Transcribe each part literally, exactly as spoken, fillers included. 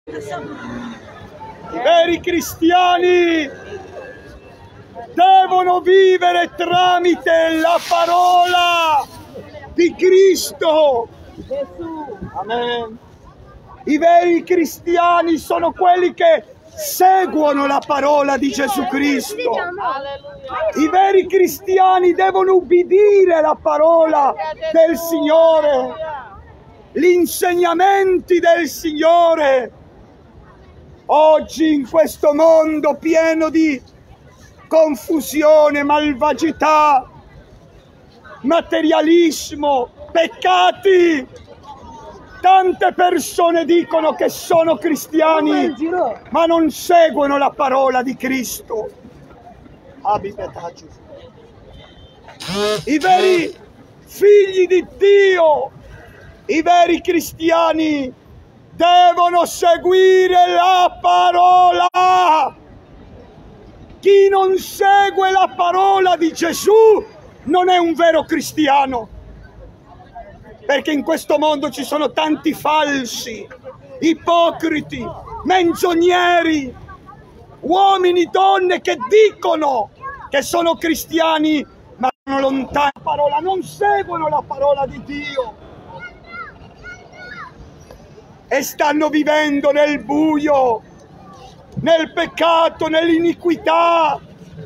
I veri cristiani devono vivere tramite la parola di Cristo. Amen. I veri cristiani sono quelli che seguono la parola di Gesù Cristo. I veri cristiani devono ubbidire la parola del Signore, gli insegnamenti del Signore. Oggi in questo mondo pieno di confusione, malvagità, materialismo, peccati, tante persone dicono che sono cristiani, ma non seguono la parola di Cristo. I veri figli di Dio, i veri cristiani devono seguire la parola. Chi non segue la parola di Gesù non è un vero cristiano, perché in questo mondo ci sono tanti falsi, ipocriti, menzogneri, uomini, donne che dicono che sono cristiani ma sono lontani dalla parola, non seguono la parola di Dio e stanno vivendo nel buio, nel peccato, nell'iniquità,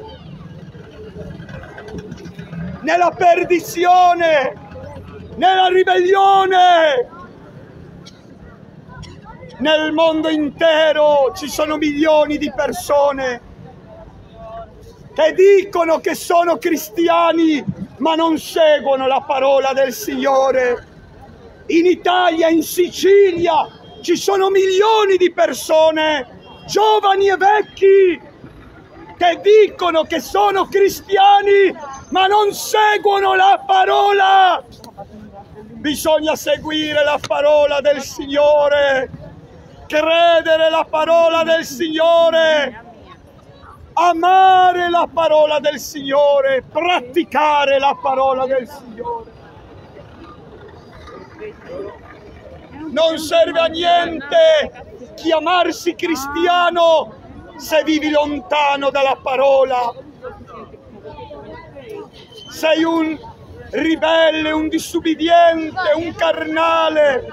nella perdizione, nella ribellione. Nel mondo intero ci sono milioni di persone che dicono che sono cristiani ma non seguono la parola del Signore. In Italia, in Sicilia, ci sono milioni di persone, giovani e vecchi, che dicono che sono cristiani ma non seguono la parola. Bisogna seguire la parola del Signore, credere la parola del Signore, amare la parola del Signore, praticare la parola del Signore. Non serve a niente chiamarsi cristiano se vivi lontano dalla parola. Sei un ribelle, un disubbidiente, un carnale.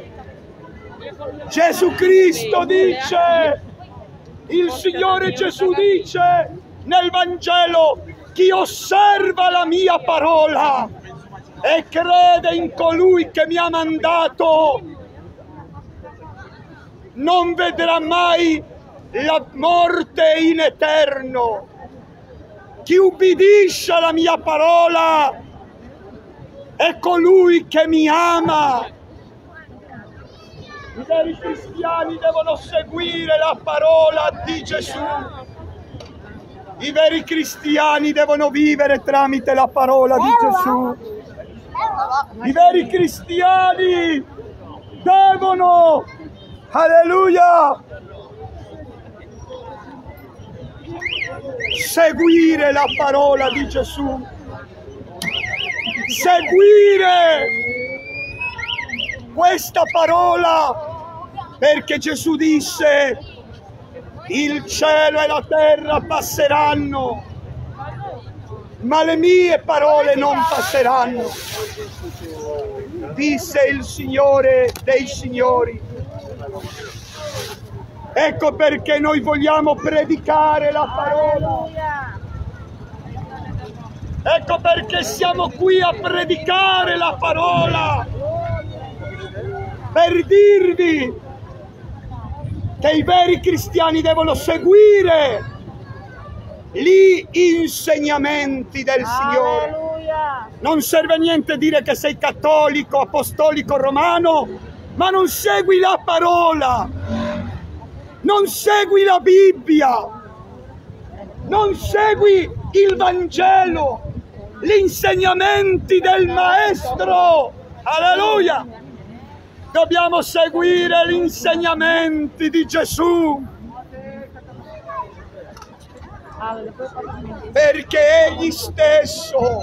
Gesù Cristo dice, il Signore Gesù dice nel Vangelo: chi osserva la mia parola e crede in colui che mi ha mandato non vedrà mai la morte in eterno. Chi ubbidisce alla mia parola è colui che mi ama. I veri cristiani devono seguire la parola di Gesù. I veri cristiani devono vivere tramite la parola di Gesù. I veri cristiani devono, alleluia, seguire la parola di Gesù. Seguire questa parola, perché Gesù disse: il cielo e la terra passeranno, ma le mie parole non passeranno, disse il Signore dei Signori. Ecco perché noi vogliamo predicare la parola. Ecco perché siamo qui a predicare la parola, per dirvi che i veri cristiani devono seguire gli insegnamenti del Signore. Non serve a niente dire che sei cattolico, apostolico, romano, ma non segui la parola, non segui la Bibbia, non segui il Vangelo, gli insegnamenti del Maestro. Alleluia! Dobbiamo seguire gli insegnamenti di Gesù, perché Egli stesso,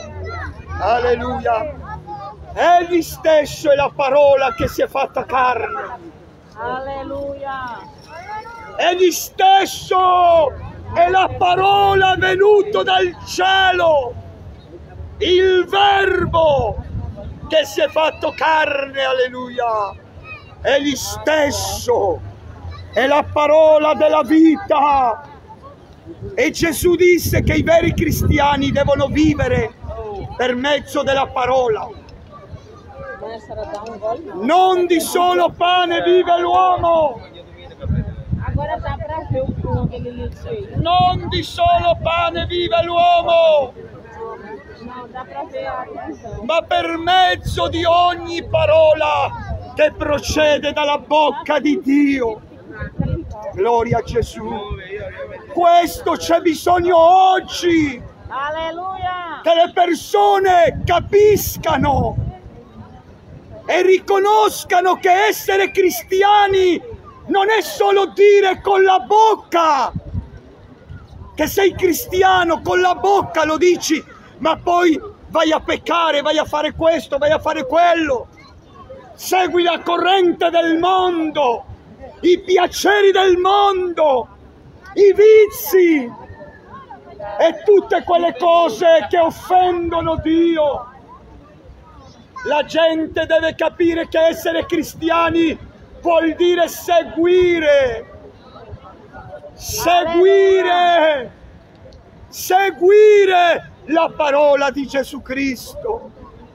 alleluia, Egli stesso è la parola che si è fatta carne Alleluia. Egli stesso è la parola venuto dal cielo, il Verbo che si è fatto carne, alleluia. Egli stesso è la parola della vita. E Gesù disse che i veri cristiani devono vivere per mezzo della parola. Non di solo pane vive l'uomo. Non di solo pane vive l'uomo, ma per mezzo di ogni parola che procede dalla bocca di Dio. Gloria a Gesù. Questo c'è bisogno oggi. Alleluia. Che le persone capiscano e riconoscano che essere cristiani non è solo dire con la bocca che sei cristiano, con la bocca lo dici, ma poi vai a peccare, vai a fare questo, vai a fare quello. Segui la corrente del mondo, i piaceri del mondo, i vizi e tutte quelle cose che offendono Dio. La gente deve capire che essere cristiani vuol dire seguire, seguire, seguire la parola di Gesù Cristo,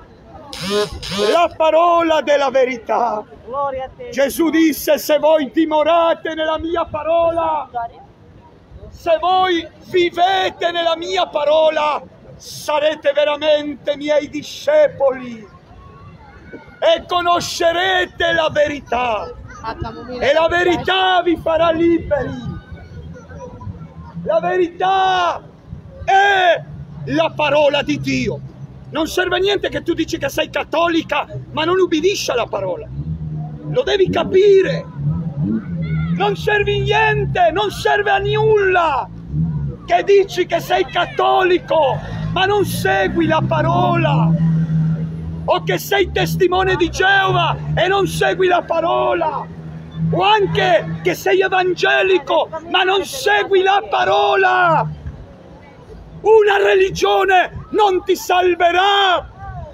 la parola della verità. Gesù disse: se voi dimorate nella mia parola, se voi vivete nella mia parola, sarete veramente miei discepoli e conoscerete la verità, e la verità vi farà liberi. La verità è la parola di Dio. Non serve a niente che tu dici che sei cattolica ma non ubbidisci alla parola. Lo devi capire. Non serve a niente, non serve a nulla che dici che sei cattolico ma non segui la parola, o che sei testimone di Geova e non segui la parola, o anche che sei evangelico ma non segui la parola. Una religione non ti salverà.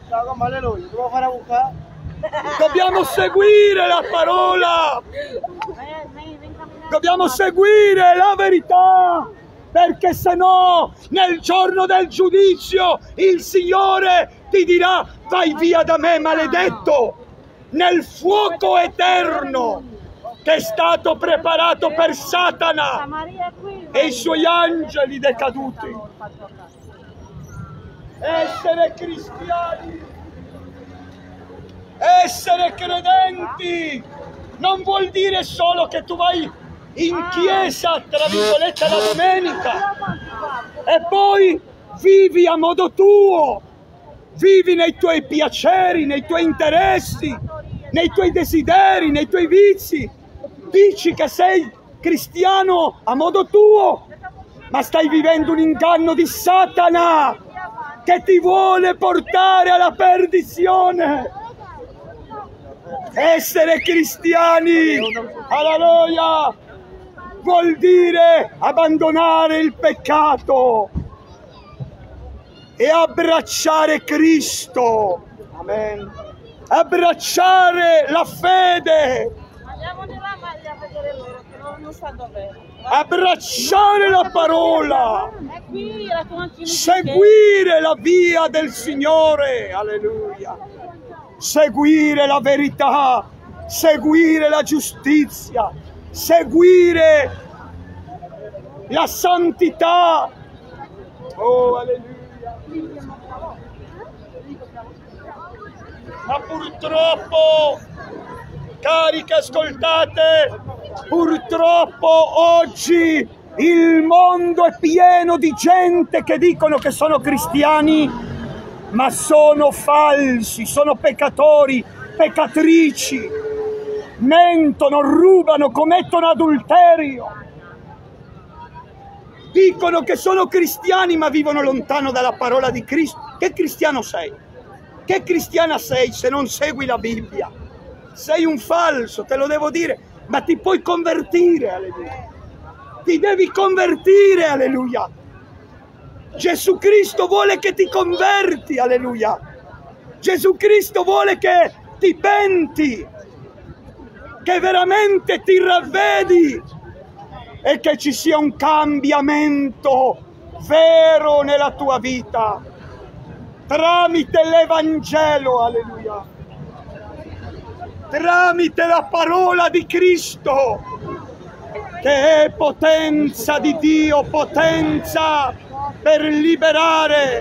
Dobbiamo seguire la parola, dobbiamo seguire la verità, perché se no nel giorno del giudizio il Signore ti dirà: vai via da me, maledetto, nel fuoco eterno che è stato preparato per Satana e i suoi angeli decaduti. Essere cristiani, essere credenti, non vuol dire solo che tu vai in chiesa, tra virgolette, la domenica e poi vivi a modo tuo, vivi nei tuoi piaceri, nei tuoi interessi, nei tuoi desideri, nei tuoi vizi. Dici che sei cristiano a modo tuo, ma stai vivendo un inganno di Satana che ti vuole portare alla perdizione. Essere cristiani, alleluia, vuol dire abbandonare il peccato e abbracciare Cristo. Amen. Abbracciare la fede. Abbracciare la parola. Seguire la via del Signore. Alleluia. Seguire la verità. Seguire la giustizia. Seguire la santità. Oh, alleluia. Ma purtroppo, cari che ascoltate, purtroppo oggi il mondo è pieno di gente che dicono che sono cristiani, ma sono falsi, sono peccatori, peccatrici, mentono, rubano, commettono adulterio. Dicono che sono cristiani, ma vivono lontano dalla parola di Cristo. Che cristiano sei? Che cristiana sei se non segui la Bibbia? Sei un falso, te lo devo dire. ma ti puoi convertire, alleluia. Ti devi convertire, alleluia. Gesù Cristo vuole che ti converti, alleluia. Gesù Cristo vuole che ti penti, che veramente ti ravvedi e che ci sia un cambiamento vero nella tua vita tramite l'Evangelo, alleluia, tramite la parola di Cristo, che è potenza di Dio, potenza per liberare,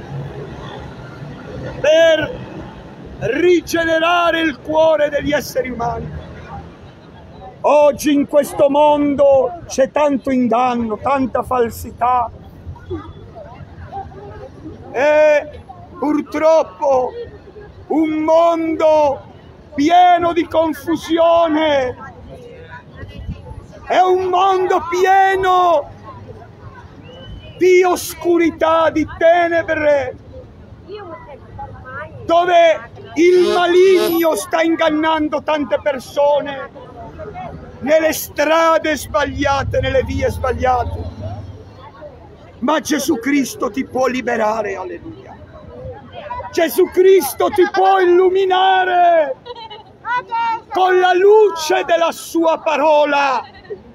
per rigenerare il cuore degli esseri umani. Oggi in questo mondo c'è tanto inganno, tanta falsità e purtroppo un mondo pieno di confusione, è un mondo pieno di oscurità, di tenebre, dove il maligno sta ingannando tante persone nelle strade sbagliate, nelle vie sbagliate. Ma Gesù Cristo ti può liberare, alleluia. Gesù Cristo ti può illuminare con la luce della sua parola.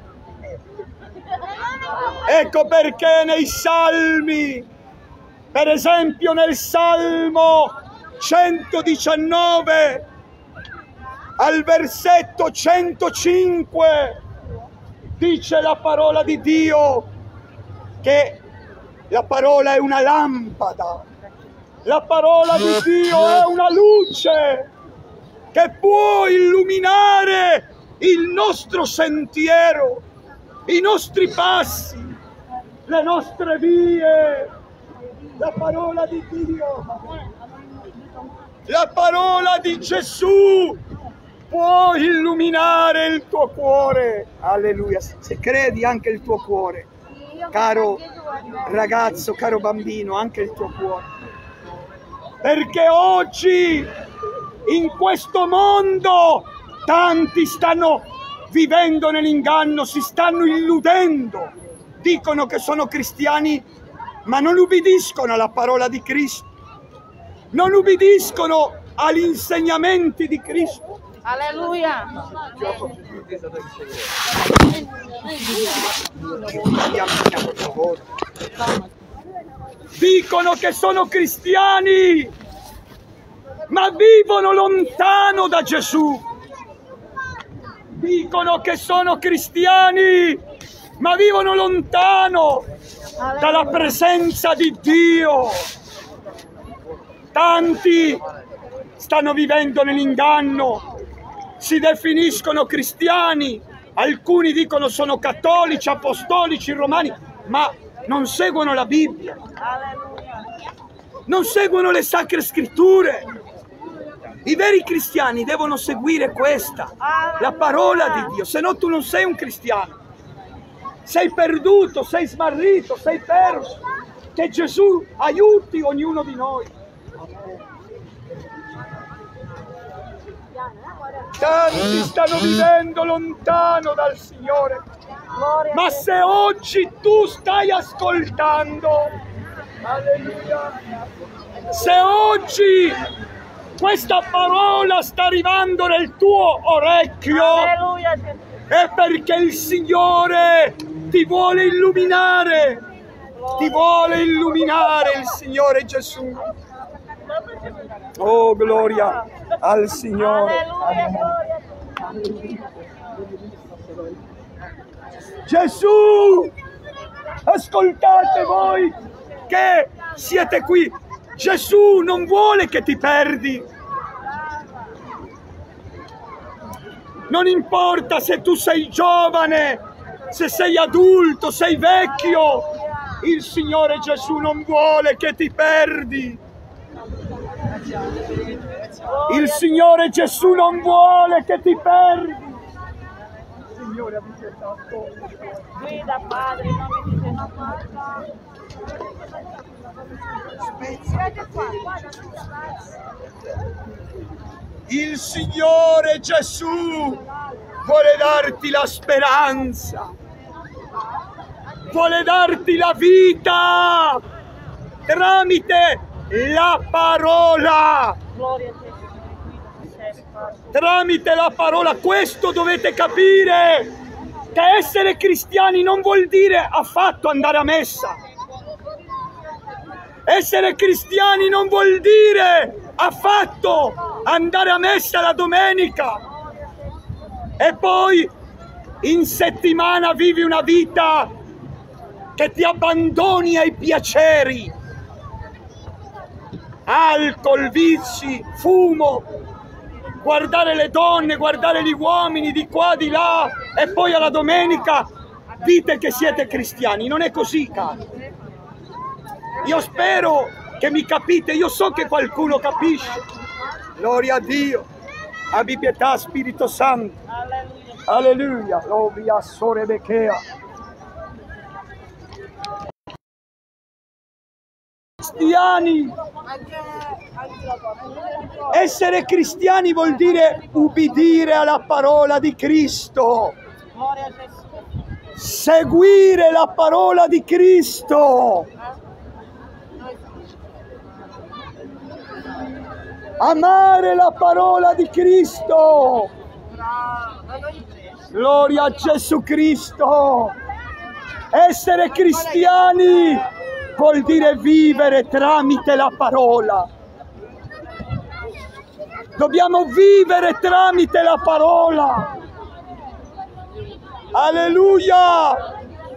Ecco perché nei Salmi, per esempio nel Salmo centodiciannove, al versetto centocinque, dice la parola di Dio che la parola è una lampada, la parola di Dio è una luce che può illuminare il nostro sentiero, i nostri passi, le nostre vie. La parola di Dio, la parola di Gesù può illuminare il tuo cuore. Alleluia. Se credi, anche il tuo cuore, caro ragazzo, caro bambino, anche il tuo cuore. Perché oggi in questo mondo tanti stanno vivendo nell'inganno, si stanno illudendo, dicono che sono cristiani ma non ubbidiscono alla parola di Cristo, non ubbidiscono agli insegnamenti di Cristo. Alleluia. Dicono che sono cristiani, ma vivono lontano da Gesù. Dicono che sono cristiani, ma vivono lontano dalla presenza di Dio. Tanti stanno vivendo nell'inganno, si definiscono cristiani, alcuni dicono sono cattolici, apostolici, romani, ma non seguono la Bibbia, non seguono le sacre scritture. I veri cristiani devono seguire questa, la parola di Dio, se no tu non sei un cristiano. Sei perduto, sei smarrito, sei perso. Che Gesù aiuti ognuno di noi. Tanti stanno vivendo lontano dal Signore, ma se oggi tu stai ascoltando, alleluia, se oggi questa parola sta arrivando nel tuo orecchio, è perché il Signore ti vuole illuminare, ti vuole illuminare il Signore Gesù. Oh, gloria al Signore. Gesù, ascoltate voi che siete qui, Gesù non vuole che ti perdi. Non importa se tu sei giovane, se sei adulto, sei vecchio, il Signore Gesù non vuole che ti perdi. Il Signore Gesù non vuole che ti perdi. Signore, avete fatto. Guida, Padre, in nome di Il Signore Gesù vuole darti la speranza, vuole darti la vita tramite la parola. Tramite la parola. Questo dovete capire, che essere cristiani non vuol dire affatto andare a messa. Essere cristiani non vuol dire affatto andare a messa la domenica e poi in settimana vivi una vita che ti abbandoni ai piaceri, alcol, vizi, fumo, guardare le donne, guardare gli uomini di qua, di là, e poi alla domenica dite che siete cristiani. Non è così, caro. Io spero che mi capite, io so che qualcuno capisce. Gloria a Dio, abbi pietà Spirito Santo. Alleluia, gloria sore Bechea. Cristiani. Essere cristiani vuol dire ubbidire alla parola di Cristo, seguire la parola di Cristo, amare la parola di Cristo. Gloria a Gesù Cristo. Essere cristiani vuol dire vivere tramite la parola. Dobbiamo vivere tramite la parola. Alleluia!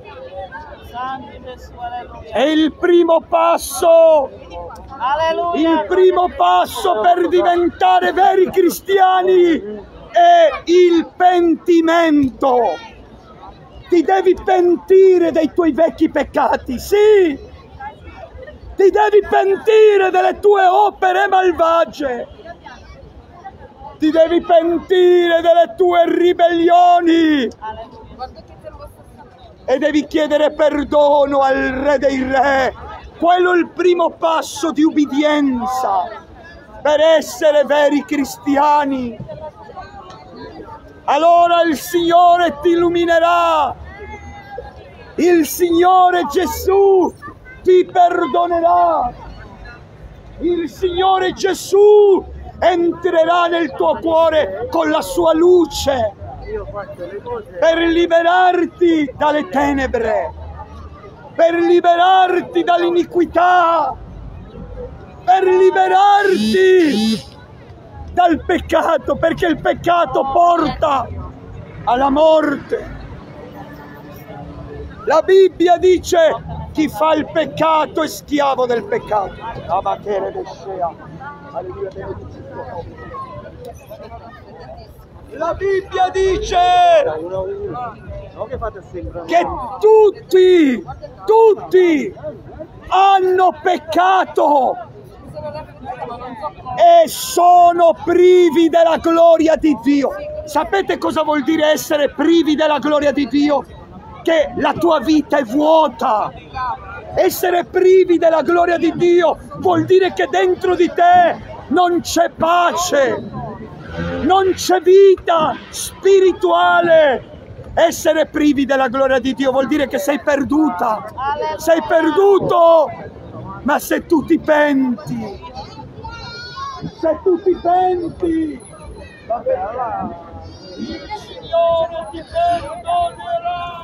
È il primo passo. Il primo passo per diventare veri cristiani è il pentimento. Ti devi pentire dei tuoi vecchi peccati, sì! Ti devi pentire delle tue opere malvagie. Ti devi pentire delle tue ribellioni. E devi chiedere perdono al Re dei Re. Quello è il primo passo di ubbidienza per essere veri cristiani. Allora il Signore ti illuminerà. Il Signore Gesù ti perdonerà. Il Signore Gesù entrerà nel tuo cuore con la sua luce per liberarti dalle tenebre, per liberarti dall'iniquità, per liberarti dal peccato, perché il peccato porta alla morte. La Bibbia dice: chi fa il peccato è schiavo del peccato. La Bibbia dice che tutti, tutti hanno peccato e sono privi della gloria di Dio. Sapete cosa vuol dire essere privi della gloria di Dio? Che la tua vita è vuota. Essere privi della gloria di Dio vuol dire che dentro di te non c'è pace, non c'è vita spirituale. Essere privi della gloria di Dio vuol dire che sei perduta, sei perduto. Ma se tu ti penti, se tu ti penti, vabbè, allora, il Signore ti perdonerà.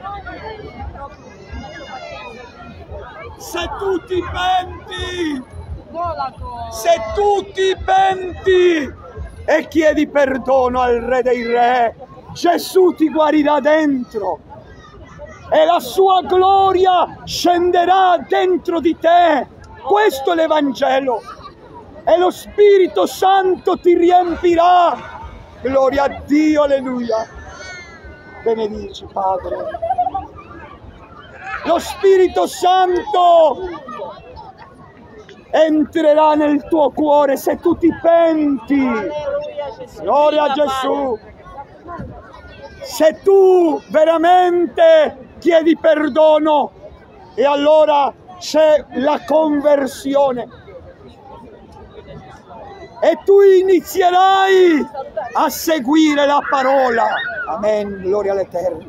Se tu ti penti, se tu ti penti e chiedi perdono al Re dei Re, Gesù ti guarirà dentro e la sua gloria scenderà dentro di te. Questo è l'Evangelo e lo Spirito Santo ti riempirà. Gloria a Dio, alleluia. Benedici, Padre. Lo Spirito Santo entrerà nel tuo cuore se tu ti penti. Gloria a Gesù. Se tu veramente chiedi perdono, e allora c'è la conversione. e tu inizierai a seguire la parola. Amen, gloria all'Eterno.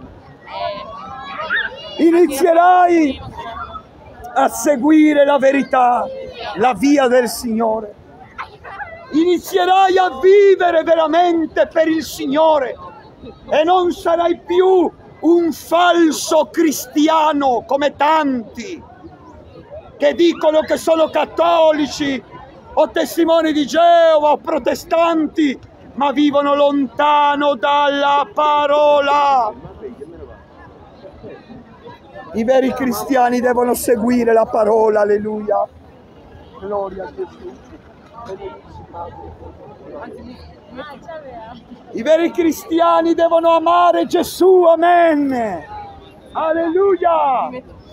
Inizierai a seguire la verità, la via del Signore. Inizierai a vivere veramente per il Signore e non sarai più un falso cristiano come tanti che dicono che sono cattolici o testimoni di Geova o protestanti, ma vivono lontano dalla parola. I veri cristiani devono seguire la parola, alleluia. Gloria a Gesù. I veri cristiani devono amare Gesù, amen. Alleluia.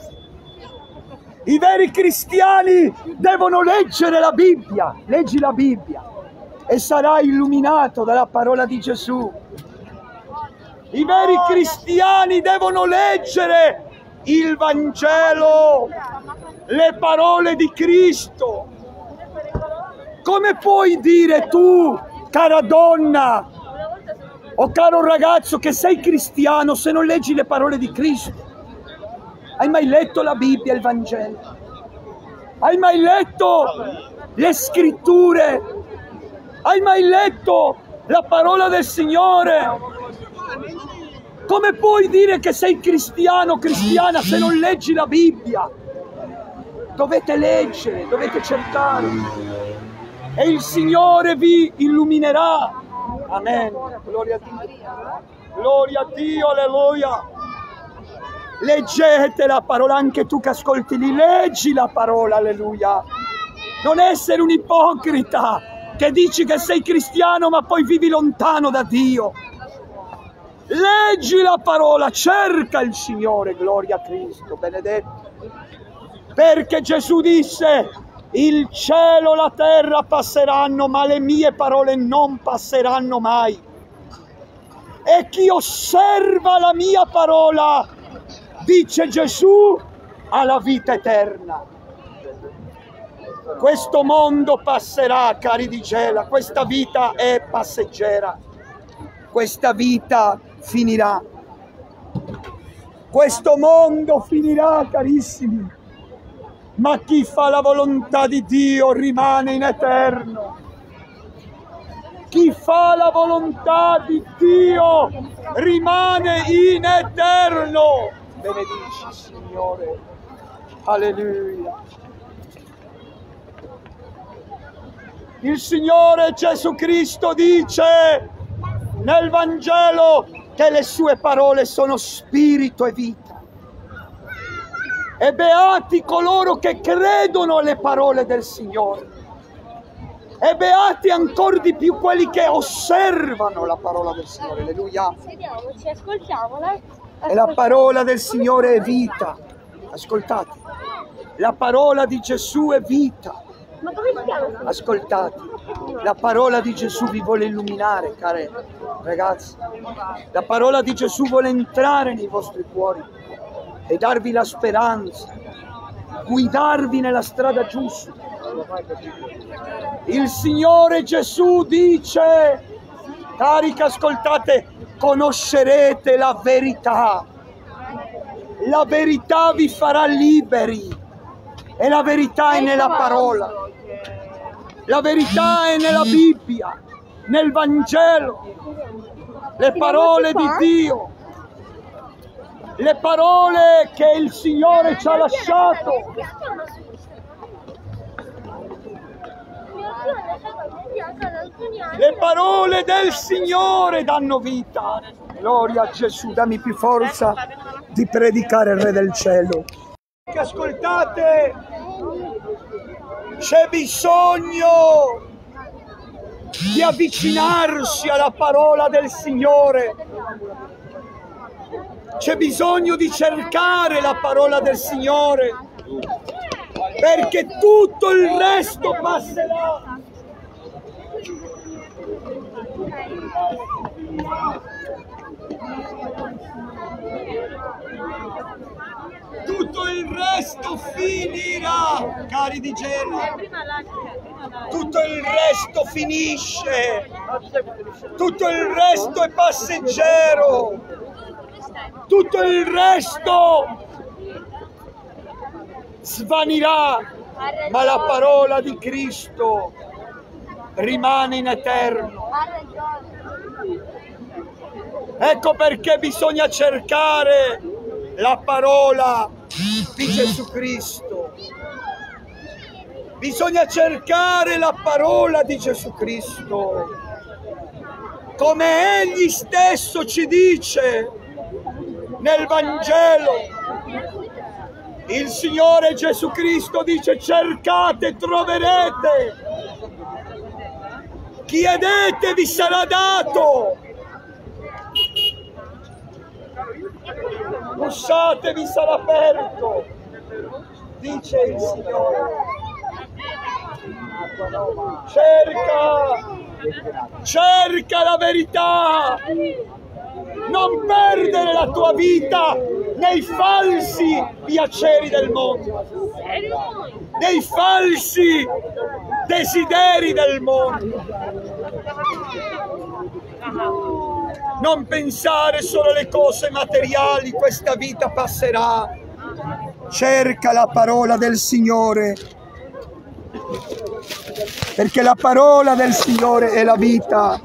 I veri cristiani devono leggere la Bibbia. Leggi la Bibbia e sarai illuminato dalla parola di Gesù. I veri cristiani devono leggere il Vangelo, le parole di Cristo. Come puoi dire tu, cara donna o caro ragazzo, che sei cristiano se non leggi le parole di Cristo? Hai mai letto la Bibbia, il Vangelo? Hai mai letto le scritture? Hai mai letto la parola del Signore? Come puoi dire che sei cristiano o cristiana se non leggi la Bibbia? Dovete leggere, dovete cercare e il Signore vi illuminerà. Amen. Gloria a Dio. Gloria a Dio, alleluia. Leggete la parola, anche tu che ascolti lì, leggi la parola, alleluia. Non essere un ipocrita che dici che sei cristiano ma poi vivi lontano da Dio. Leggi la parola, cerca il Signore, gloria a Cristo, benedetto. Perché Gesù disse: il cielo e la terra passeranno, ma le mie parole non passeranno mai. E chi osserva la mia parola, dice Gesù, ha la vita eterna. Questo mondo passerà, cari di Gela, questa vita è passeggera. Questa vita finirà. Questo mondo finirà, carissimi. Ma chi fa la volontà di Dio rimane in eterno. Chi fa la volontà di Dio rimane in eterno. Benedici, Signore. Alleluia. Il Signore Gesù Cristo dice nel Vangelo che le sue parole sono spirito e vita. E beati coloro che credono alle parole del Signore. E beati ancora di più quelli che osservano la parola del Signore. Alleluia. Sediamoci, ascoltiamola. E la parola del Signore è vita. Ascoltate. La parola di Gesù è vita. Ma come si chiama? Ascoltate. La parola di Gesù vi vuole illuminare, care ragazzi. La parola di Gesù vuole entrare nei vostri cuori e darvi la speranza, guidarvi nella strada giusta. Il Signore Gesù dice, cari che ascoltate, conoscerete la verità. La verità vi farà liberi e la verità è nella parola. La verità è nella Bibbia, nel Vangelo, le parole di Dio. Le parole che il Signore ci ha lasciato. Le parole del Signore danno vita. Gloria a Gesù, dammi più forza di predicare il Re del Cielo. Ascoltate, c'è bisogno di avvicinarsi alla parola del Signore. C'è bisogno di cercare la parola del Signore, perché tutto il resto passerà. Tutto il resto finirà, cari di Gela. tutto il resto finisce, tutto il resto è passeggero, tutto il resto svanirà, ma la parola di Cristo rimane in eterno. Ecco perché bisogna cercare la parola di Gesù Cristo. Bisogna cercare la parola di Gesù Cristo. Come Egli stesso ci dice nel Vangelo, il Signore Gesù Cristo dice: cercate e troverete, chiedete vi sarà dato, bussate vi sarà aperto, dice il Signore. Cerca, cerca la verità, non perdere la tua vita nei falsi piaceri del mondo, nei falsi desideri del mondo. Non pensare solo alle cose materiali, questa vita passerà. Cerca la parola del Signore, perché la parola del Signore è la vita.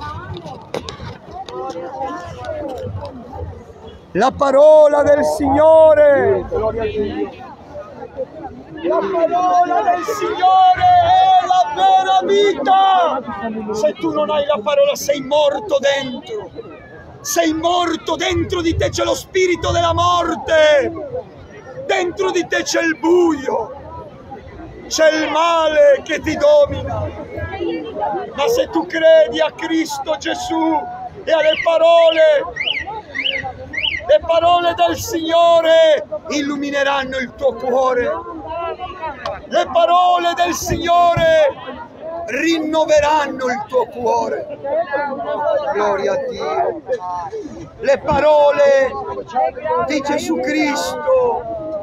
La parola del Signore, gloria a Dio. La parola del Signore è la vera vita. Se tu non hai la parola sei morto dentro. Sei morto, dentro di te c'è lo spirito della morte. Dentro di te c'è il buio. C'è il male che ti domina. Ma se tu credi a Cristo Gesù e alle parole, le parole del Signore illumineranno il tuo cuore. Le parole del Signore rinnoveranno il tuo cuore. Gloria a Dio. Le parole di Gesù Cristo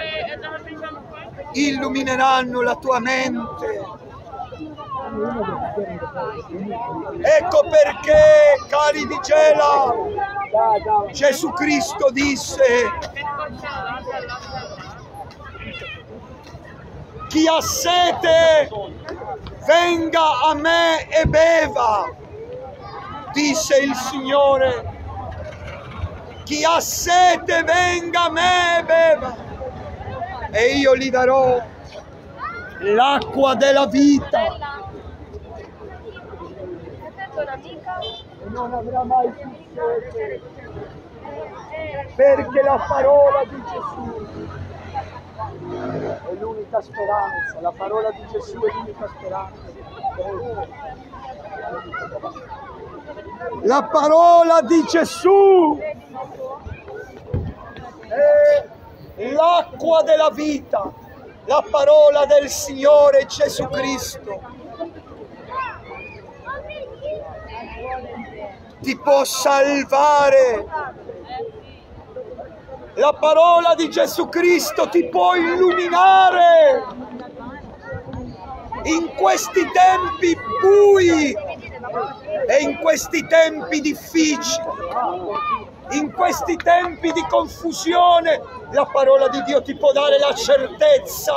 illumineranno la tua mente. Ecco perché, cari di Gela, Gesù Cristo disse: chi ha sete venga a me e beva, disse il Signore. Chi ha sete venga a me e beva, e io gli darò l'acqua della vita, e non avrà mai più sete, perché la parola di Gesù è l'unica speranza. La parola di Gesù è l'unica speranza. La parola di Gesù è l'acqua della vita. La parola del Signore Gesù Cristo ti può salvare. La parola di Gesù Cristo ti può illuminare in questi tempi bui e in questi tempi difficili, in questi tempi di confusione. La parola di Dio ti può dare la certezza,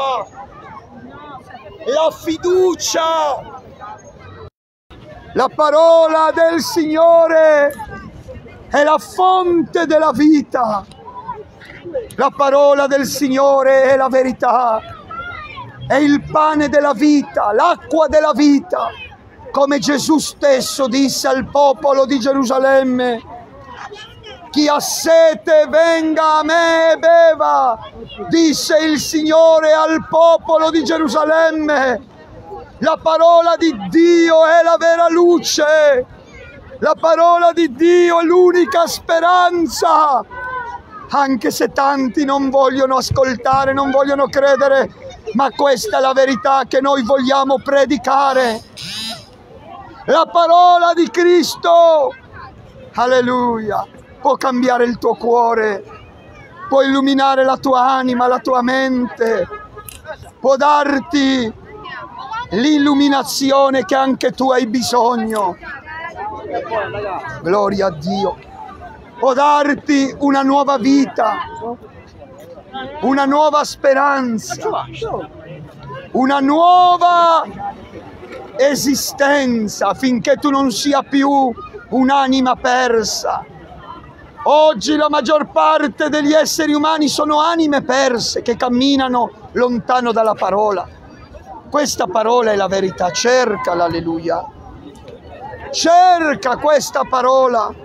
la fiducia. La parola del Signore è la fonte della vita. La parola del Signore è la verità, è il pane della vita, l'acqua della vita, come Gesù stesso disse al popolo di Gerusalemme: chi ha sete venga a me e beva, disse il Signore al popolo di Gerusalemme. La parola di Dio è la vera luce, la parola di Dio è l'unica speranza. Anche se tanti non vogliono ascoltare, non vogliono credere, ma questa è la verità che noi vogliamo predicare. La parola di Cristo, alleluia, può cambiare il tuo cuore, può illuminare la tua anima, la tua mente, può darti l'illuminazione che anche tu hai bisogno. Gloria a Dio. Può darti una nuova vita, una nuova speranza, una nuova esistenza, affinché tu non sia più un'anima persa. Oggi la maggior parte degli esseri umani sono anime perse che camminano lontano dalla parola. Questa parola è la verità, cercala, alleluia. Cerca questa parola,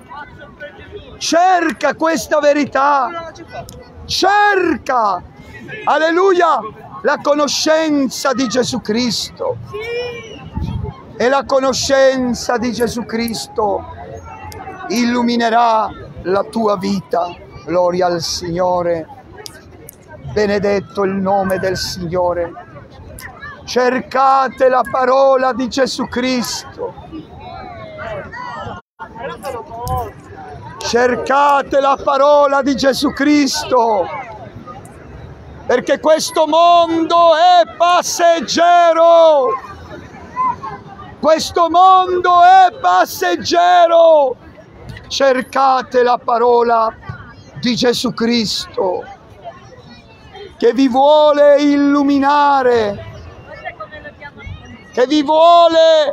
cerca questa verità, cerca, alleluia, la conoscenza di Gesù Cristo. E la conoscenza di Gesù Cristo illuminerà la tua vita. Gloria al Signore. Benedetto il nome del Signore. Cercate la parola di Gesù Cristo. Cercate la parola di Gesù Cristo, perché questo mondo è passeggero. Questo mondo è passeggero. Cercate la parola di Gesù Cristo, che vi vuole illuminare, che vi vuole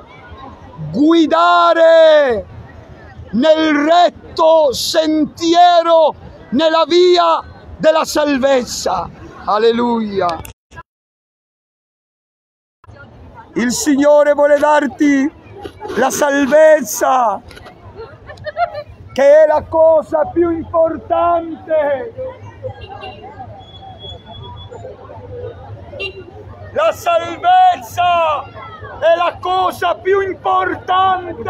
guidare nel retto sentiero, nella via della salvezza. Alleluia. Il Signore vuole darti la salvezza, che è la cosa più importante. La salvezza è la cosa più importante.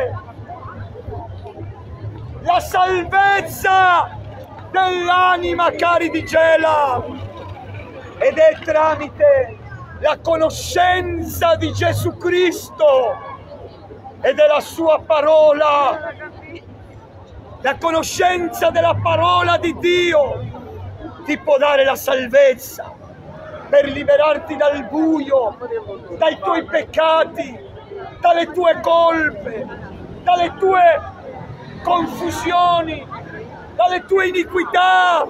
La salvezza dell'anima, cari di Gela, ed è tramite la conoscenza di Gesù Cristo e della sua parola, la conoscenza della parola di Dio ti può dare la salvezza per liberarti dal buio, dai tuoi peccati, dalle tue colpe, dalle tue confusioni, dalle tue iniquità.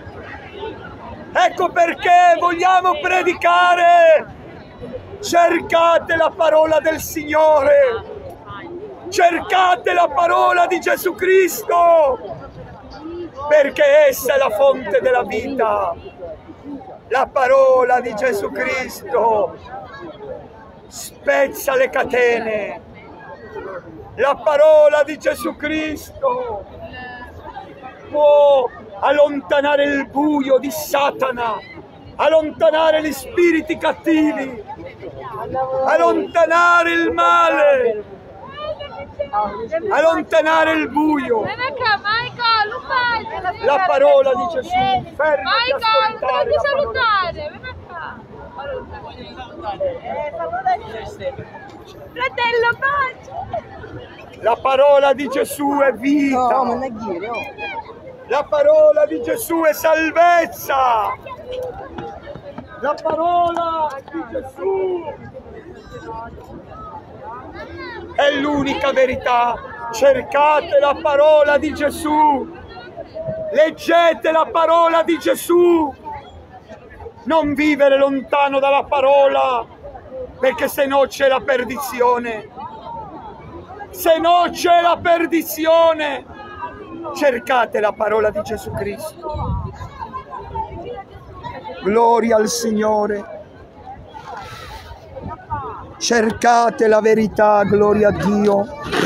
Ecco perché vogliamo predicare: cercate la parola del Signore, cercate la parola di Gesù Cristo, perché essa è la fonte della vita. La parola di Gesù Cristo spezza le catene. La parola di Gesù Cristo può allontanare il buio di Satana, allontanare gli spiriti cattivi, allontanare il male, allontanare il buio. La parola di Gesù. Fermati ad ascoltare la salutare. Fratello, bacio. La parola di Gesù è vita. La parola di Gesù è salvezza. La parola di Gesù è l'unica verità. Cercate la parola di Gesù. Leggete la parola di Gesù. Non vivere lontano dalla parola, perché se no c'è la perdizione. Se no c'è la perdizione. Cercate la parola di Gesù Cristo. Gloria al Signore. Cercate la verità, gloria a Dio.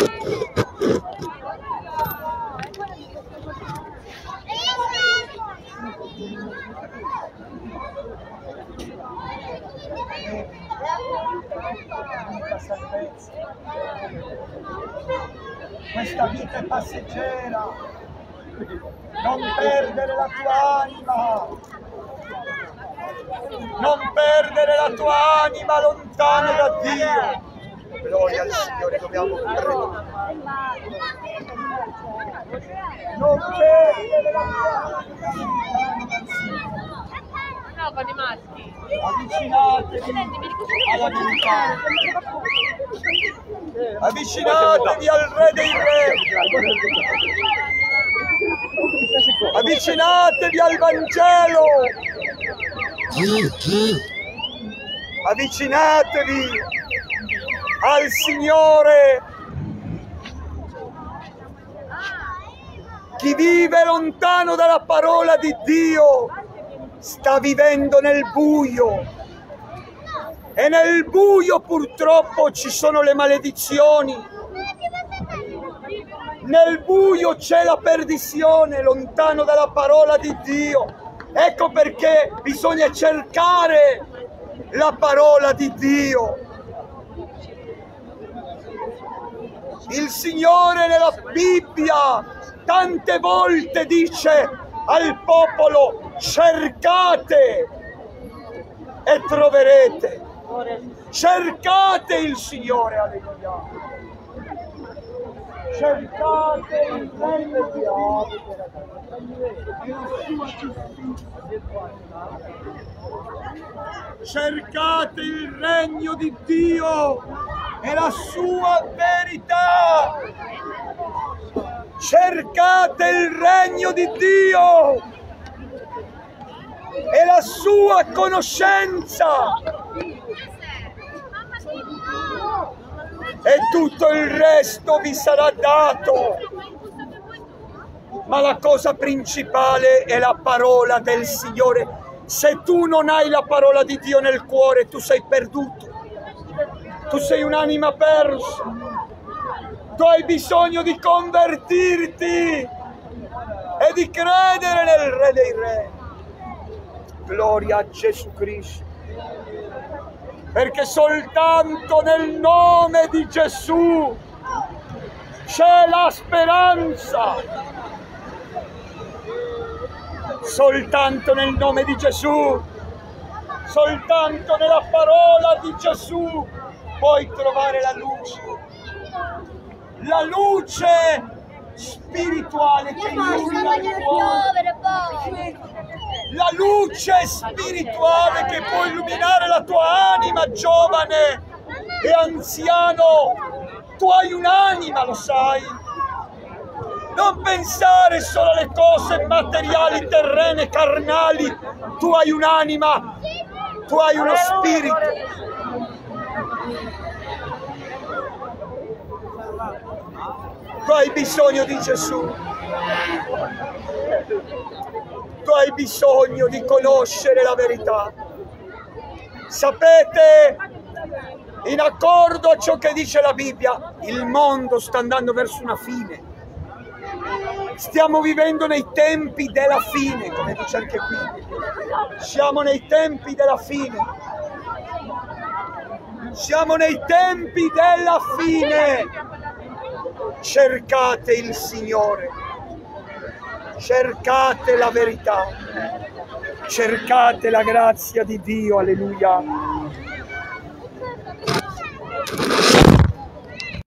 Questa vita è passeggera. Non perdere la tua anima. Non perdere la tua anima lontano da Dio. Gloria al Signore, dobbiamo pregare. Non perdere la tua anima. No, con i maschi. La avvicinatevi alla verità, avvicinatevi al Re dei Re, avvicinatevi al Vangelo, avvicinatevi al Signore. Chi vive lontano dalla parola di Dio sta vivendo nel buio, e nel buio purtroppo ci sono le maledizioni, nel buio c'è la perdizione, lontano dalla parola di Dio. Ecco perché bisogna cercare la parola di Dio. Il Signore nella Bibbia tante volte dice al popolo: cercate e troverete, cercate il Signore, alleluia, cercate il regno di Dio cercate il regno di Dio e la sua verità. Cercate il regno di Dio e la sua conoscenza, e tutto il resto vi sarà dato. Ma la cosa principale è la parola del Signore. Se tu non hai la parola di Dio nel cuore, tu sei perduto, tu sei un'anima persa. Tu hai bisogno di convertirti e di credere nel Re dei Re. Gloria a Gesù Cristo. Perché soltanto nel nome di Gesù c'è la speranza. Soltanto nel nome di Gesù, soltanto nella parola di Gesù puoi trovare la luce. La luce spirituale che illumina il cuore, la luce spirituale che può illuminare la tua anima, giovane e anziano. Tu hai un'anima, lo sai. Non pensare solo alle cose materiali, terrene, carnali. Tu hai un'anima, tu hai uno spirito. Tu hai bisogno di Gesù, tu hai bisogno di conoscere la verità. Sapete, in accordo a ciò che dice la Bibbia, il mondo sta andando verso una fine. Stiamo vivendo nei tempi della fine, come dice anche qui. Siamo nei tempi della fine. Siamo nei tempi della fine. Cercate il Signore, cercate la verità, cercate la grazia di Dio, alleluia.